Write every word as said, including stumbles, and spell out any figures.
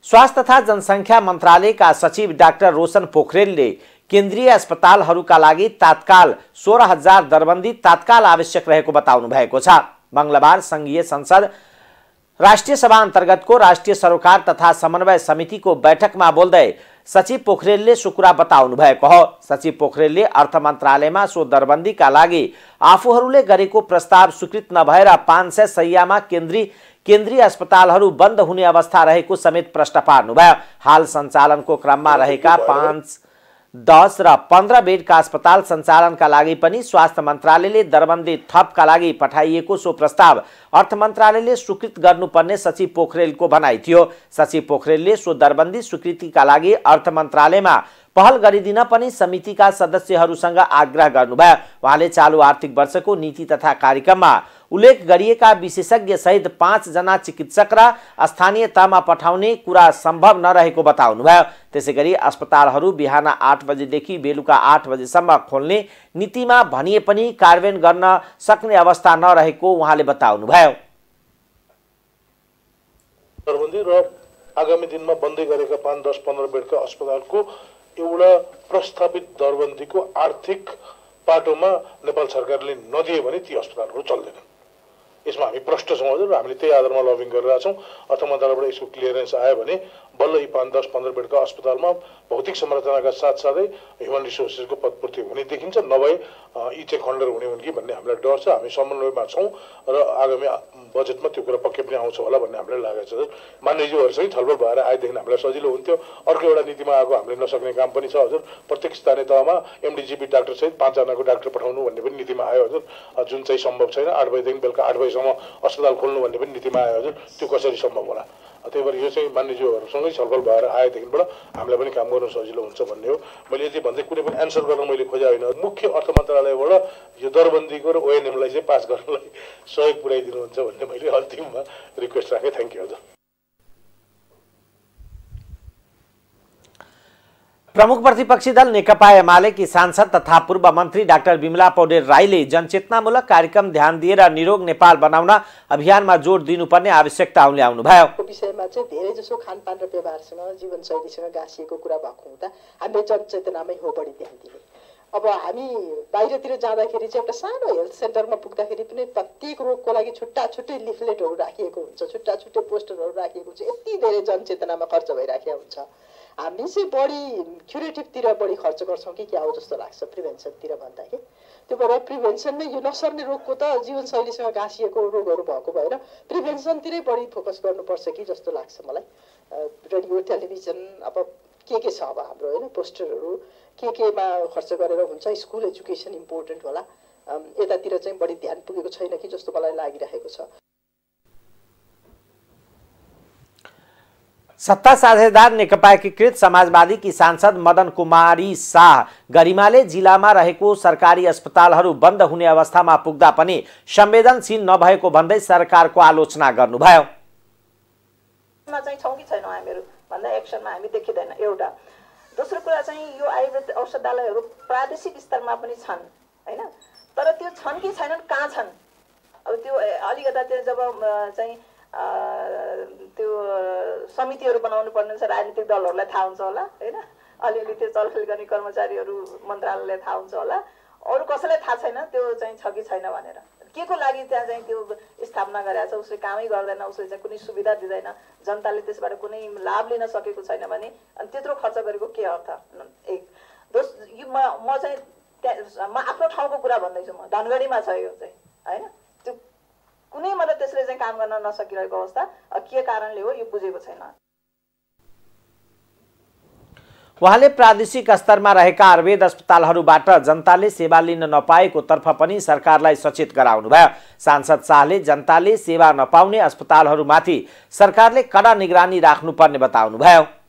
स्वास्थ्य तथा जनसङ्ख्या मन्त्रालयका सचिव डाक्टर रोशन पोखरेलले केन्द्रीय अस्पतालहरूका लागि तात्काल सोह्र हजार दरबन्दी तात्काल आवश्यक रहेको बताउनु भएको छ। मंगलबार संघीय संसद राष्ट्रिय सभा अन्तर्गतको राष्ट्रिय सरोकार तथा समन्वय समितिको बैठकमा बोल्दै सचिव पोखरेलले सो कुरा बताउनु भएको हो। सचिव पोखरेलले अर्थ मन्त्रालयमा सो दरबन्दीका लागि आफूहरूले गरेको प्रस्ताव स्वीकृत नभएर पाँच सय शैय्यामा केन्द्रीय केन्द्रीय अस्पतालहरू बन्द हुने अवस्था रहेको समेत प्रश्न पार्नुभयो। हाल सञ्चालनको क्रममा रहेका पाँच दस र पन्ध्र बेडका अस्पताल सञ्चालनका लागि पनि स्वास्थ्य मन्त्रालयले दरबन्दी थपका लागि पठाइएको सो प्रस्ताव अर्थ मन्त्रालयले स्वीकृत गर्नुपर्ने सचिव पोखरेलको भनाइ थियो। सचिव पोखरेलले सो दरबन्दी स्वीकृतिका लागि अर्थ मन्त्रालयमा पहल गरिदिन पनि समितिका सदस्यहरूसँग आग्रह गर्नुभयो। उहाँले चालु आर्थिक वर्षको नीति तथा कार्यक्रममा उल्लेख गरिएका विशेषज्ञ सहित पाँच जना चिकित्सक र स्थानीय तहमा पठाउने कुरा सम्भव नरहेको बताउनुभयो। त्यसैगरी अस्पतालहरू बिहान आठ बजेदेखि बेलुका आठ बजेसम्म खोल्ने नीतिमा भनिए पनि कार्यान्वयन गर्न सक्ने अवस्था नरहेको उहाँले बताउनुभयो। आगामी दिनमा बन्दै गरेका पाँच दस पन्ध्र बेडका अस्पतालको एउटा प्रस्तावित दरबन्दीको आर्थिक पाटोमा नेपाल सरकारले नदिए भने ती अस्पतालहरू चल्दैनन्। यसमा हामी प्रष्ट छौँ हजुर, हामीले त्यही आधारमा लबिङ गरिरहेका छौँ। अर्थ मन्त्रालयबाट यसको क्लियरेन्स आयो भने बल्ल यी पाँच दस पन्ध्र बेडका अस्पतालमा भौतिक संरचनाका साथसाथै ह्युमन रिसोर्सेसको पदपूर्ति हुने देखिन्छ। नभए यी चाहिँ खण्डर हुने हुन् कि भन्ने हामीलाई डर छ। हामी समन्वयमा छौँ र आगामी बजेटमा त्यो कुरा पक्कै पनि आउँछ होला भन्ने हामीलाई लागेको छ। मान्यज्यूहरूसँगै छलफल भएर आएदेखि हामीलाई सजिलो हुन्थ्यो। अर्को एउटा नीतिमा आएको हामीले नसक्ने काम पनि छ हजुर। प्रत्येक स्थानीय तहमा एमडिजिपी डाक्टर सहित पाँचजनाको डाक्टर पठाउनु भन्ने पनि नीतिमा आयो हजुर, जुन चाहिँ सम्भव छैन। आठ बजीदेखि बेलुका आठ बजीसम्म अस्पताल खोल्नु भन्ने पनि नीतिमा आयो हजुर। त्यो कसरी सम्भव होला? त्यही भएर यो चाहिँ मान्यज्यूहरूसँगै छलफल भएर आएदेखिबाट हामीलाई पनि काम गर्नु सजिलो हुन्छ भन्ने हो। मैले यति भन्दै कुनै पनि एन्सर गर्न मैले खोजे होइन। मुख्य अर्थ मन्त्रालयबाट यो दरबन्दीको र ओएनएमलाई चाहिँ पास गर्नलाई सहयोग पुर्याइदिनुहुन्छ भन्ने मैले अन्तिममा रिक्वेस्ट राखेँ। थ्याङ्क यू हजुर। प्रमुख प्रतिपक्षी दल नेकपा एमालेकी सांसद तथा पूर्व मन्त्री डाक्टर बिमला पौडेल राईले जनचेतनामूलक कार्यक्रम ध्यान दिएर निरोग नेपाल बनाउन अभियानमा जोड दिनुपर्ने आवश्यकता ल्याउनुभयो। विषयमा चाहिँ धेरै जसो खानपान र व्यवहारसँग जीवनशैलीसँग गाँसिएको कुरा भएको हुँदा हामीले जनचेतनामै हो बढी ध्यान दिने। अब हामी बाहिरतिर जाँदाखेरि चाहिँ एउटा सानो हेल्थ सेन्टरमा पुग्दाखेरि पनि प्रत्येक रोगको लागि छुट्टा छुट्टै लिफलेटहरू राखिएको हुन्छ, छुट्टा छुट्टै पोस्टरहरू राखिएको हुन्छ। यति धेरै जनचेतनामा खर्च भइराखेको हुन्छ। हामी चाहिँ बढी क्युरेटिभतिर बढी खर्च गर्छौँ कि क्या हो जस्तो लाग्छ प्रिभेन्सनतिर भन्दा कि। त्यो भएर प्रिभेन्सनमै यो नसर्ने रोगको त जीवनशैलीसँग गाँसिएको रोगहरू भएको भएर प्रिभेन्सनतिरै बढी फोकस गर्नुपर्छ कि जस्तो लाग्छ मलाई। रेडियो टेलिभिजन अब के के छ अब हाम्रो होइन पोस्टरहरू के केमा खर्च गरेर हुन्छ। स्कुल एजुकेसन इम्पोर्टेन्ट होला, यतातिर चाहिँ बढी ध्यान पुगेको छैन कि जस्तो मलाई लागिरहेको छ। सत्ता साझेदार नेकपा एकीकृत समाजवादी की सांसद मदन कुमारी शाह गरिमाले जिल्लामा रहेको सरकारी अस्पतालहरू बन्द हुने अवस्थामा पुग्दा पनि संवेदनशील नभएको भन्दै सरकारको आलोचना गर्नुभयो। चाहिँ छौं कि छैनौं हामीहरू भन्दा एक्सनमा हामी देखिदैन एउटा। दोस्रो कुरा चाहिँ यो आयुर्वेद औषधालयहरू प्रादेशिक स्तरमा पनि छन् हैन, तर त्यो छन् कि छैनन्, कहाँ छन्? अब त्यो अलिकता त्यो जब चाहिँ त्यो समितिहरू बनाउनु पर्ने छ, राजनीतिक दलहरूलाई थाहा हुन्छ होला हैन, अलिअलि त्यो चलखेल गर्ने कर्मचारीहरू मन्त्रालयलाई थाहा हुन्छ होला, अरू कसैलाई थाहा छैन त्यो चाहिँ छ कि छैन भनेर। के को लागि त्यहाँ चाहिँ त्यो स्थापना गरेको छ, उसले कामै गर्दैन, उसले चाहिँ कुनै सुविधा दिँदैन, जनताले त्यसबाट कुनै लाभ लिन सकेको छैन भने अनि त्यत्रो खर्च गरेको के अर्थ? एक दोस यो म म चाहिँ म आफ्नो ठाउँको कुरा भन्दैछु, म धनगढीमा छ यो चाहिँ हैन, त्यो कुनै मतलब त्यसले चाहिँ काम गर्न नसकिरहेको अवस्था के कारणले हो यो बुझेको छैन। उहाँले प्रादेशिक स्तरमा रहेका आयुर्वेद अस्पतालहरूबाट जनताले सेवा लिन नपाएको तर्फ पनि सरकारलाई सचेत गराउनुभयो। सांसद शाहले जनताले सेवा नपाउने अस्पतालहरूमाथि सरकारले कडा निगरानी राख्नुपर्ने बताउनुभयो।